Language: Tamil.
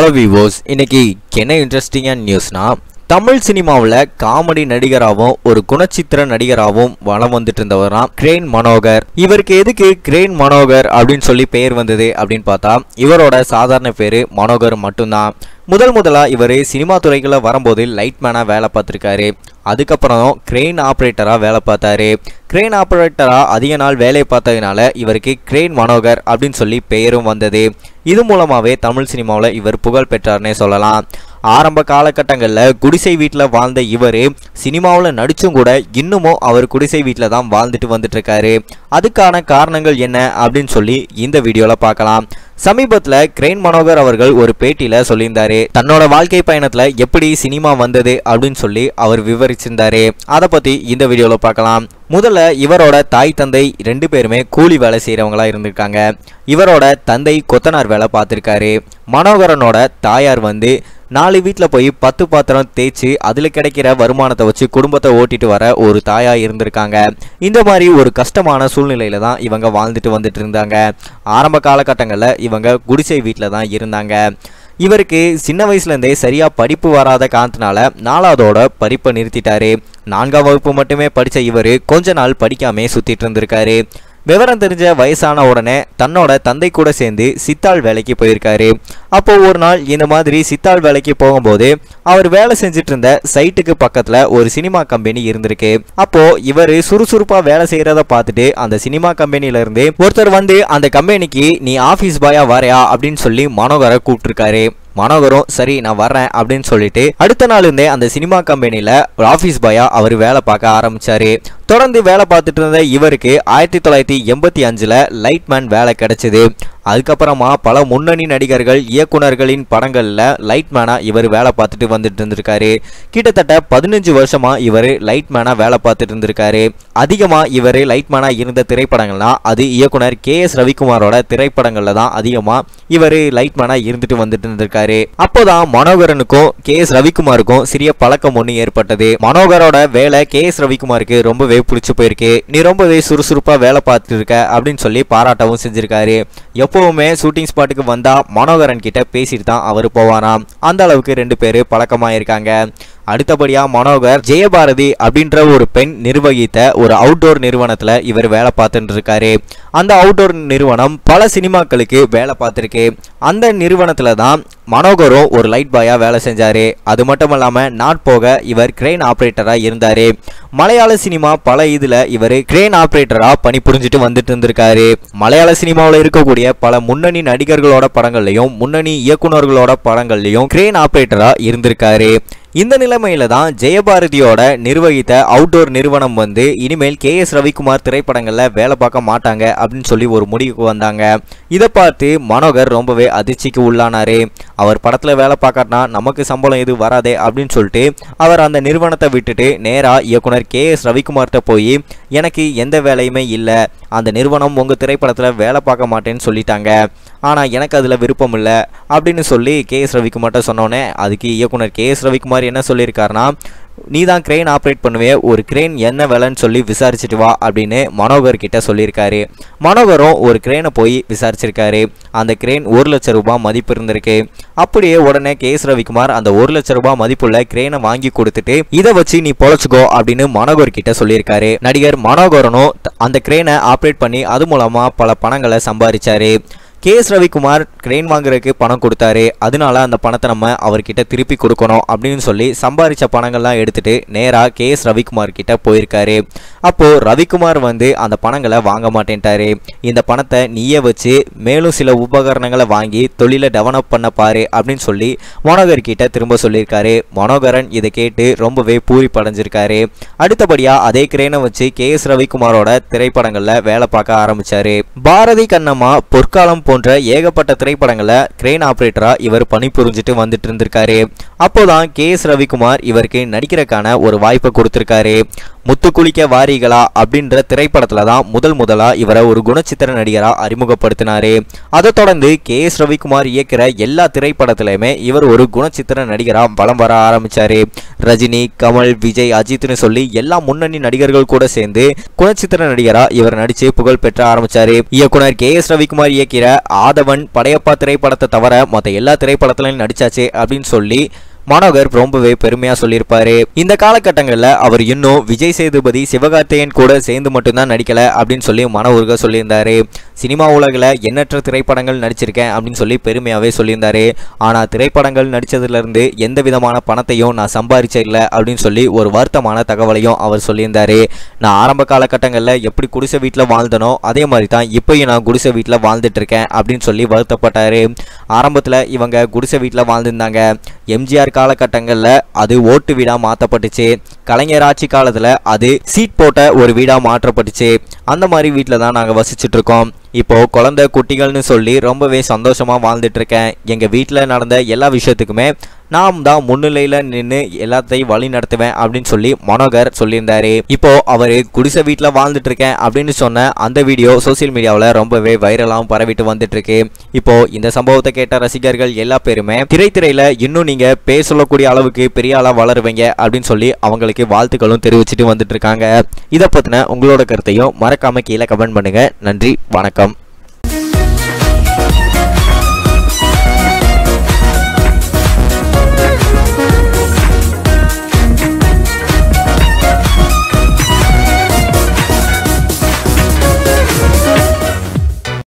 ஹலோ விவோஸ், இன்னைக்கு என்ன இன்ட்ரெஸ்டிங்கான நியூஸ்னா, தமிழ் சினிமாவில் காமெடி நடிகராகவும் ஒரு குணச்சித்திர நடிகராகவும் வலம் வந்துட்டு இருந்தவராம் கிரேன் மனோகர். இவருக்கு எதுக்கு கிரேன் மனோகர் அப்படின்னு சொல்லி பெயர் வந்தது அப்படின்னு பார்த்தா, இவரோட சாதாரண பேரு மனோகர் மட்டும்தான். முதலா இவர் சினிமா துறைக்குள்ள வரும்போது லைட்மேனா வேலை பார்த்துருக்காரு. அதுக்கப்புறம் கிரெயின் ஆப்ரேட்டராக வேலை பார்த்தாரு. கிரெயின் ஆப்ரேட்டராக அதிக நாள் வேலை பார்த்ததுனால இவருக்கு கிரேன் மனோகர் அப்படின்னு சொல்லி பெயரும் வந்தது. இது மூலமாகவே தமிழ் சினிமாவில் இவர் புகழ் பெற்றார்னே சொல்லலாம். ஆரம்ப காலகட்டங்களில் குடிசை வீட்டில் வாழ்ந்த இவர் சினிமாவில் நடிச்சும் கூட இன்னமும் அவர் குடிசை வீட்டில் தான் வாழ்ந்துட்டு வந்துட்டு இருக்காரு. அதுக்கான காரணங்கள் என்ன அப்படின்னு சொல்லி இந்த வீடியோவில் பார்க்கலாம். சமீபத்தில் கிரேன் மனோகர் அவர்கள் ஒரு பேட்டியில் சொல்லியிருந்தாரு, தன்னோட வாழ்க்கை பயணத்தில் எப்படி சினிமா வந்தது அப்படின்னு சொல்லி அவர் விவரிச்சிருந்தாரு. அதை பற்றி இந்த வீடியோவில் பார்க்கலாம். முதல்ல இவரோட தாய் தந்தை 2 பேருமே கூலி வேலை செய்கிறவங்களா இருந்திருக்காங்க. இவரோட தந்தை கொத்தனார் வேலை பார்த்துருக்காரு. மனோகரனோட தாயார் 4 வீட்டில் போய் 10 பாத்திரம் தேய்ச்சி அதில் கிடைக்கிற வருமானத்தை வச்சு குடும்பத்தை ஓட்டிட்டு வர ஒரு தாயாக இருந்திருக்காங்க. இந்த மாதிரி ஒரு கஷ்டமான சூழ்நிலையில தான் இவங்க வாழ்ந்துட்டு வந்துட்டு இருந்தாங்க. ஆரம்ப காலகட்டங்களில் இவங்க குடிசை வீட்டில் தான் இருந்தாங்க. இவருக்கு சின்ன வயசுலேருந்தே சரியாக படிப்பு வராத காரணத்தினால 4ஆவதோட படிப்பை நிறுத்திட்டாரு. 4ஆம் வகுப்பு மட்டுமே படித்த இவர் கொஞ்ச நாள் படிக்காமே சுற்றிட்டு இருந்திருக்காரு. விவரம் தெரிஞ்ச வயசான உடனே தன்னோட தந்தை கூட சேர்ந்து சித்தாள் வேலைக்கு போயிருக்காரு. அப்போ ஒரு நாள் இந்த மாதிரி சித்தாள் வேலைக்கு போகும்போது அவர் வேலை செஞ்சுட்டு இருந்த சைட்டுக்கு பக்கத்துல ஒரு சினிமா கம்பெனி இருந்திருக்கு. அப்போ இவர் சுறுசுறுப்பா வேலை செய்யறத பார்த்துட்டு அந்த சினிமா கம்பெனில இருந்து ஒருத்தர் அந்த கம்பெனிக்கு நீ ஆபீஸ் பாயா வரையா அப்படின்னு சொல்லி மனோகரை கூப்பிட்டுருக்காரு. மனோகரும் சரி நான் வர்றேன் அப்படின்னு சொல்லிட்டு அடுத்த நாள் இருந்தே அந்த சினிமா கம்பெனியில் ஆஃபீஸ் பாயா அவர் வேலை பார்க்க ஆரம்பிச்சாரு. தொடர்ந்து வேலை பார்த்துட்டு இருந்த இவருக்கு 1985 லைட்மேன் வேலை கிடைச்சது. அதுக்கப்புறமா பல முன்னணி நடிகர்கள் இயக்குனர்களின் படங்களில் லைட்மேனாக இவர் வேலை பார்த்துட்டு வந்துட்டு இருந்திருக்காரு. கிட்டத்தட்ட 15 வருஷமா இவர் லைட்மேனாக வேலை பார்த்துட்டு இருந்திருக்காரு. அதிகமாக இவர் லைட்மேனாக இருந்த திரைப்படங்கள்னா அது இயக்குனர் KS ரவிக்குமாரோட திரைப்படங்களில் தான் அதிகமாக இவர் லைட்மேனாக இருந்துட்டு வந்துட்டு இருந்திருக்காரு. அப்போதான் மனோகரனுக்கும் KS ரவிக்குமாருக்கும் சிறிய பழக்கம் ஒன்று ஏற்பட்டது. மனோகரோட வேலை KS ரவிக்குமாருக்கு ரொம்பவே பிடிச்சு போயிருக்கு. நீ ரொம்பவே சுறுசுறுப்பாக வேலை பார்த்துட்டு இருக்க அப்படின்னு சொல்லி பாராட்டவும் செஞ்சிருக்காரு. எப்பவுமே ஷூட்டிங் ஸ்பாட்டுக்கு வந்தா மனோகரன் கிட்ட பேசிட்டு தான் அவர் போவாராம். அந்த அளவுக்கு 2 பேர் பழக்கமாயிருக்காங்க. அடுத்தபடியா மனோகர் ஜெயபாரதி அப்படின்ற ஒரு பெண் நிர்வகித்த ஒரு அவுட்டோர் நிறுவனத்துல இவர் வேலை பார்த்துட்டு இருக்காரு. அந்த அவுட்டோர் நிறுவனம் பல சினிமாக்களுக்கு வேலை பார்த்துருக்கு. அந்த நிறுவனத்துல தான் மனோகரும் ஒரு லைட் பாயா வேலை செஞ்சாரு. அது மட்டும் இல்லாம நாட்போக இவர் கிரெயின் ஆப்ரேட்டரா இருந்தாரு. மலையாள சினிமா பல இதுல இவர் கிரெயின் ஆப்ரேட்டரா பணி புரிஞ்சுட்டு வந்துட்டு இருந்திருக்காரு. மலையாள சினிமாவில் இருக்கக்கூடிய பல முன்னணி நடிகர்களோட படங்கள்லையும் முன்னணி இயக்குநர்களோட படங்கள்லையும் கிரெயின் ஆப்ரேட்டரா இருந்திருக்காரு. இந்த நிலைமையில தான் ஜெயபாரதியோட நிர்வகித்த அவுட்டோர் நிறுவனம் இனிமேல் KS ரவிக்குமார் திரைப்படங்கள்ல வேலை பார்க்க மாட்டாங்க அப்படின்னு சொல்லி ஒரு முடிவுக்கு வந்தாங்க. இதை பார்த்து மனோகர் ரொம்பவே அதிர்ச்சிக்கு உள்ளானாரு. அவர் படத்துல வேலை பார்க்காட்டினா நமக்கு சம்பளம் எது வராதே அப்படின்னு சொல்லிட்டு அவர் அந்த நிறுவனத்தை விட்டுட்டு நேரா இயக்குனர் KS ரவிக்குமார்கிட்ட போய் எனக்கு எந்த வேலையுமே இல்லை, அந்த நிறுவனம் உங்க திரைப்படத்துல வேலை பார்க்க மாட்டேன்னு சொல்லிட்டாங்க, ஆனா எனக்கு அதுல விருப்பம் இல்லை அப்படின்னு சொல்லி KS ரவிக்குமார்ட்ட சொன்னோன்னே அதுக்கு இயக்குனர் KS ரவிக்குமார் என்ன சொல்லியிருக்காருன்னா, நீ தான் கிரெயின் ஆப்ரேட் பண்ணுவே, ஒரு கிரெயின் என்ன வேலைன்னு சொல்லி விசாரிச்சுட்டு வா அப்படின்னு மனோகர் கிட்ட சொல்லியிருக்காரு. மனோகரும் ஒரு கிரெயினை போய் விசாரிச்சிருக்காரு. அந்த கிரெயின் 1 லட்சம் ரூபாய் மதிப்பு இருந்திருக்கு. அப்படியே உடனே KS ரவிக்குமார் அந்த 1 லட்சம் ரூபாய் மதிப்புள்ள கிரெயினை வாங்கி கொடுத்துட்டு இதை வச்சு நீ பொழைச்சுக்கோ அப்படின்னு மனோகர் கிட்ட சொல்லியிருக்காரு. நடிகர் மனோகரனும் அந்த கிரெயினை ஆப்ரேட் பண்ணி அது மூலமா பல பணங்களை சம்பாதிச்சாரு. KS ரவிக்குமார் கிரெயின் வாங்குறதுக்கு பணம் கொடுத்தாரு. அதனால அந்த பணத்தை நம்ம அவர்கிட்ட திருப்பி கொடுக்கணும் அப்படின்னு சொல்லி சம்பாதிச்ச பணங்கள்லாம் எடுத்துட்டு நேரா KS ரவிக்குமார் கிட்ட போயிருக்காரு. அப்போ ரவிக்குமார் அந்த பணங்களை வாங்க மாட்டேன்ட்டாரு. இந்த பணத்தை நீயே வச்சு மேலும் சில உபகரணங்களை வாங்கி தொழிலை டெவலப் பண்ண பாரு அப்படின்னு சொல்லி மனோகர் கிட்ட திரும்ப சொல்லியிருக்காரு. மனோகரன் இதை கேட்டு ரொம்பவே பூரிப்படைஞ்சிருக்காரு. அடுத்தபடியா அதே கிரெயினை வச்சு KS ரவிக்குமாரோட திரைப்படங்கள்ல வேலை பார்க்க ஆரம்பிச்சாரு. பாரதி கண்ணம்மா, பொற்காலம் போன்ற ஏகப்பட்ட திரைப்படங்களை கிரெயின் ஆப்ரேட்டரா இவர் பணி புரிஞ்சுட்டு வந்துட்டு இருந்திருக்காரு. அப்போதான் KS ரவிக்குமார் இவருக்கு நடிக்கிறதுக்கான ஒரு வாய்ப்பை கொடுத்திருக்காரு. முத்துக்குளிக்க வாரிகளா அப்படின்ற திரைப்படத்துல தான் முதலா இவரை ஒரு குணச்சித்திர நடிகரா அறிமுகப்படுத்தினாரு. அதை தொடர்ந்து KS ரவிக்குமார் இயக்கிற எல்லா திரைப்படத்திலுமே இவர் ஒரு குணச்சித்திர நடிகரா வலம் வர ஆரம்பிச்சாரு. ரஜினி, கமல், விஜய், அஜித்னு சொல்லி எல்லா முன்னணி நடிகர்கள் கூட சேர்ந்து குணச்சித்திர நடிகரா இவர் நடிச்சு புகழ் பெற்ற ஆரம்பிச்சாரு. இயக்குனர் KS ரவிக்குமார் இயக்கிற ஆதவன் படையப்பா திரைப்படத்தை தவிர மற்ற எல்லா திரைப்படத்திலையும் நடிச்சாச்சு அப்படின்னு சொல்லி மனோகர் ரொம்பவே பெருமையா சொல்லியிருப்பாரு. இந்த காலகட்டங்களில் அவர் இன்னும் விஜய் சேதுபதி சிவகார்த்திகேயன் கூட சேர்ந்து மட்டும்தான் நடிக்கல அப்படின்னு சொல்லி மனோகர் சொல்லியிருந்தாரு. சினிமா உலகில் எண்ணற்ற திரைப்படங்கள் நடிச்சிருக்கேன் அப்படின்னு சொல்லி பெருமையாவே சொல்லியிருந்தாரு. ஆனா திரைப்படங்கள் நடிச்சதுல இருந்து எந்த விதமான பணத்தையும் நான் சம்பாதிச்ச இல்லை அப்படின்னு சொல்லி ஒரு வருத்தமான தகவலையும் அவர் சொல்லியிருந்தாரு. நான் ஆரம்ப காலகட்டங்களில் எப்படி குடிசை வீட்டில் வாழ்ந்தனோ அதே மாதிரி தான் இப்பயும் நான் குடிசை வீட்டில் வாழ்ந்துட்டு இருக்கேன் அப்படின்னு சொல்லி வருத்தப்பட்டாரு. ஆரம்பத்தில் இவங்க குடிசை வீட்டில் வாழ்ந்திருந்தாங்க. எம்ஜிஆர் காலகட்டங்களில் அது ஓட்டு வீடா மாற்றப்பட்டுச்சு. கலைஞர் ஆட்சி காலத்தில் அது சீட் போட்ட ஒரு வீடா மாற்றப்பட்டுச்சு. அந்த மாதிரி வீட்டில் தான் நாங்கள் வசிச்சுட்டு இருக்கோம். இப்போ குழந்தை குட்டிகள்னு சொல்லி ரொம்பவே சந்தோஷமா வாழ்ந்துட்டு இருக்கேன். எங்க வீட்டில் நடந்த எல்லா விஷயத்துக்குமே நாம் தான் முன்னிலையில நின்று எல்லாத்தையும் வழி நடத்துவேன் அப்படின்னு சொல்லி மனோகர் சொல்லியிருந்தாரு. இப்போ அவரு குடிசை வீட்டில் வாழ்ந்துட்டு இருக்கேன் அப்படின்னு சொன்ன அந்த வீடியோ சோசியல் மீடியாவில் ரொம்பவே வைரலாகவும் பரவிட்டு வந்துட்டு இருக்கு. இப்போ இந்த சம்பவத்தை கேட்ட ரசிகர்கள் எல்லா பேருமே திரைத்துறையில இன்னும் நீங்க பேர் சொல்லக்கூடிய அளவுக்கு பெரிய ஆளா வளருவீங்க அப்படின்னு சொல்லி அவங்களுக்கு வாழ்த்துக்களும் தெரிவிச்சுட்டு வந்துட்டு இருக்காங்க. இதை பத்தின உங்களோட கருத்தையும் மறக்காம கீழே கமெண்ட் பண்ணுங்க. நன்றி, வணக்கம்.